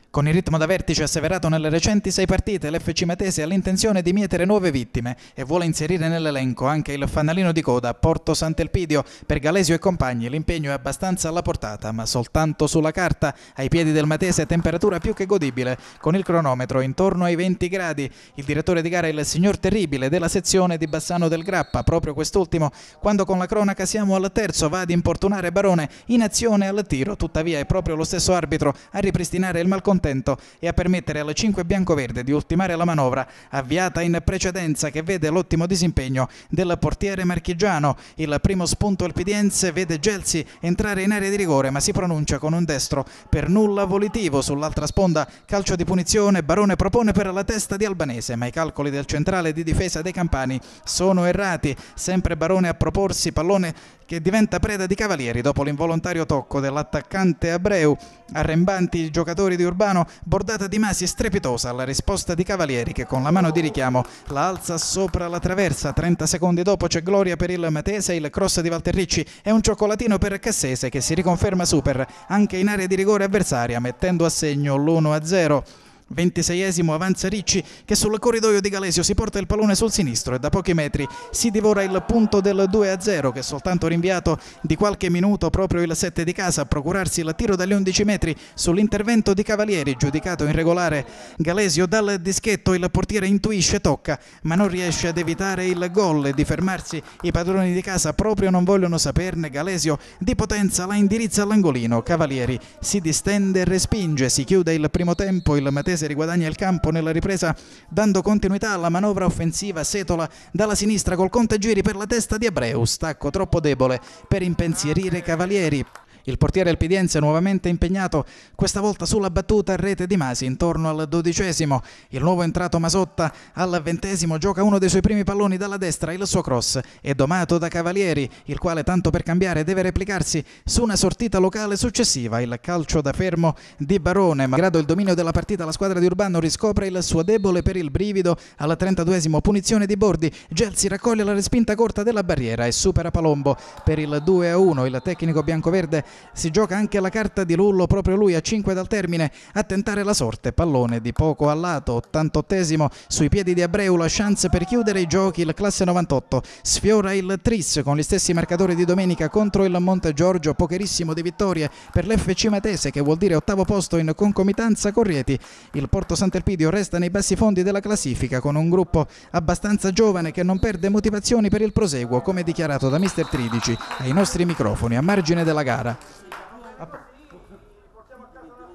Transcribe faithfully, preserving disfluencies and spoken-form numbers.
Con il ritmo da vertice asseverato nelle recenti sei partite, l'F C Matese ha l'intenzione di mietere nuove vittime e vuole inserire nell'elenco anche il fanalino di coda Porto Sant'Elpidio. Per Galesio e compagni l'impegno è abbastanza alla portata, ma soltanto sulla carta. Ai piedi del Matese temperatura più che godibile, con il cronometro intorno ai venti gradi. Il direttore di gara è il signor Terribile della sezione di Bassano del Grappa, proprio quest'ultimo, quando con la cronaca siamo al terzo va ad importunare Barone in azione al tiro. Tuttavia è proprio lo stesso arbitro a ripristinare il malcontento e a permettere alle cinque biancoverde di ultimare la manovra avviata in precedenza, che vede l'ottimo disimpegno del portiere marchigiano. Il primo spunto alpidiense vede Gelsi entrare in area di rigore, ma si pronuncia con un destro per nulla volitivo. Sull'altra sponda calcio di punizione, Barone propone per la testa di Albanese, ma i calcoli del centrale di difesa dei Campani sono errati. Sempre Barone a proporsi, pallone che diventa preda di Cavalieri dopo l'involontario tocco dell'attaccante Abreu. Arrembanti i giocatori di Urbano, bordata di Masi strepitosa alla risposta di Cavalieri, che con la mano di richiamo la alza sopra la traversa. trenta secondi dopo c'è gloria per il Matese, il cross di Valterricci è un cioccolatino per Cassese, che si riconferma super anche in area di rigore avversaria, mettendo a segno l'uno a zero. ventiseiesimo avanza Ricci, che sul corridoio di Galesio si porta il pallone sul sinistro e da pochi metri si divora il punto del due a zero, che è soltanto rinviato di qualche minuto proprio il sette di casa a procurarsi il tiro dagli undici metri sull'intervento di Cavalieri, giudicato irregolare. Galesio dal dischetto, il portiere intuisce, tocca, ma non riesce ad evitare il gol e di fermarsi i padroni di casa proprio non vogliono saperne. Galesio di potenza la indirizza all'angolino, Cavalieri si distende e respinge, si chiude il primo tempo. Il Matese riguadagna il campo nella ripresa dando continuità alla manovra offensiva. Setola dalla sinistra col contegiri per la testa di Abreu, stacco troppo debole per impensierire Cavalieri. Il portiere alpidiense nuovamente impegnato, questa volta sulla battuta a rete di Masi intorno al dodicesimo. Il nuovo entrato Masotta al ventesimo gioca uno dei suoi primi palloni dalla destra, il suo cross è domato da Cavalieri, il quale tanto per cambiare deve replicarsi su una sortita locale successiva. Il calcio da fermo di Barone, malgrado il dominio della partita la squadra di Urbano riscopre il suo debole per il brivido. Al trentaduesimo punizione di Bordi, Gelsi raccoglie la respinta corta della barriera e supera Palombo per il due a uno. Il tecnico biancoverde si gioca anche la carta di Lullo, proprio lui a cinque dal termine a tentare la sorte. Pallone di poco a lato, ottantottesimo, sui piedi di Abreu la chance per chiudere i giochi. Il classe novantotto sfiora il tris con gli stessi marcatori di domenica contro il Montegiorgio. Pocherissimo di vittorie per l'F C Matese, che vuol dire ottavo posto in concomitanza con Rieti. Il Porto Sant'Elpidio resta nei bassi fondi della classifica con un gruppo abbastanza giovane che non perde motivazioni per il proseguo, come dichiarato da mister Tridici ai nostri microfoni a margine della gara.